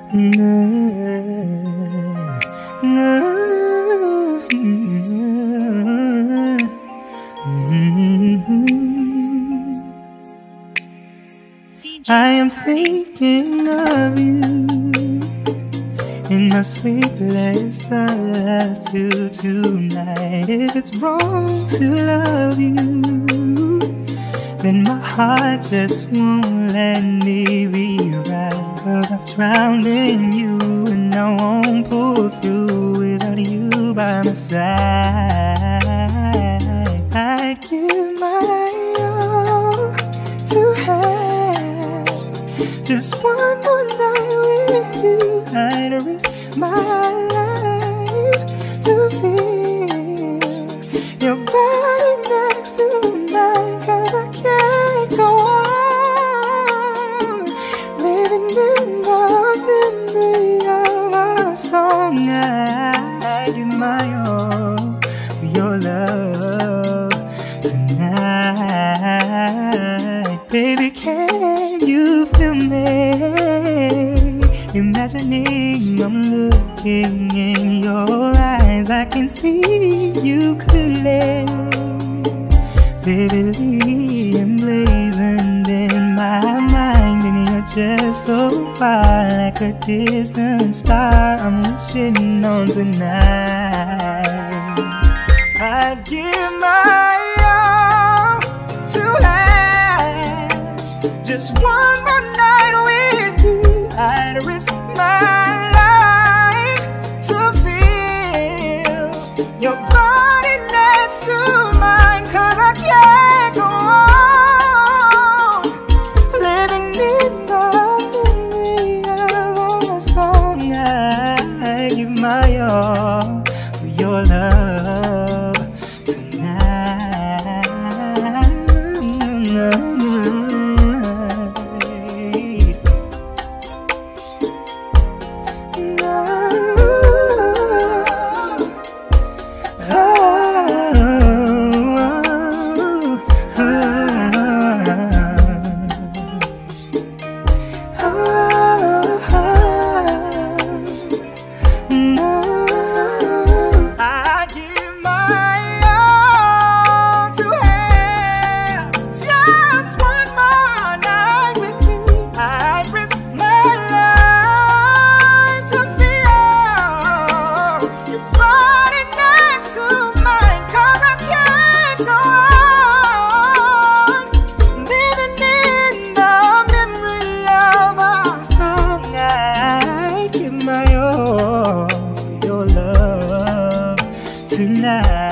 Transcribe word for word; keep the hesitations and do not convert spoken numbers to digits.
I am thinking of you in my sleepless solitude tonight. If it's wrong to love you, then my heart just won't let me be right. Cause I've drowned in you and I won't pull through without you by my side. I'd give my all to have just one more night with you. I'd risk my life to feel your body next to mine. Cause I can't go on living in the memory of our song. I give my all for your love tonight. Baby, can you feel me? Imagining I'm looking in your eyes, I can see you clearly, vividly emblazoned in my mind. And you're just so far, like a distant star I'm wishing on tonight. I'd give my all to have just one more night with you. I'd risk my life to feel your body next to mine. Cause I can't go on living in the memory of our song. I give my all for your love tonight. Tonight